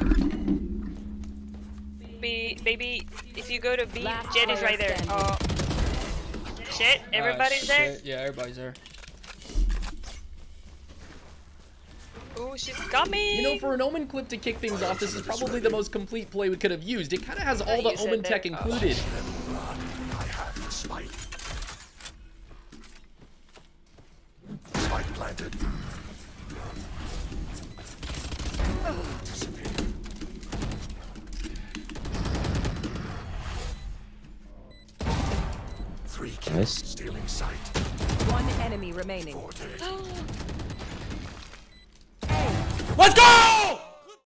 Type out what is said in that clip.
Baby, if you go to B, Jet is right there. Oh. Shit, everybody's there? Shit. Yeah, everybody's there. Ooh, she's coming! You know, for an Omen clip to kick things off, this is probably the most complete play we could have used. It kind of has all the Omen tech included. I have the spike. Spike planted. Three kills. Stealing sight. One enemy remaining. Let's go!